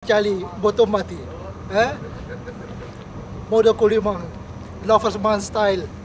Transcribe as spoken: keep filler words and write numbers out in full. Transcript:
Charlie, bottom mati. Eh? Model Kulimang, Lovers Man style.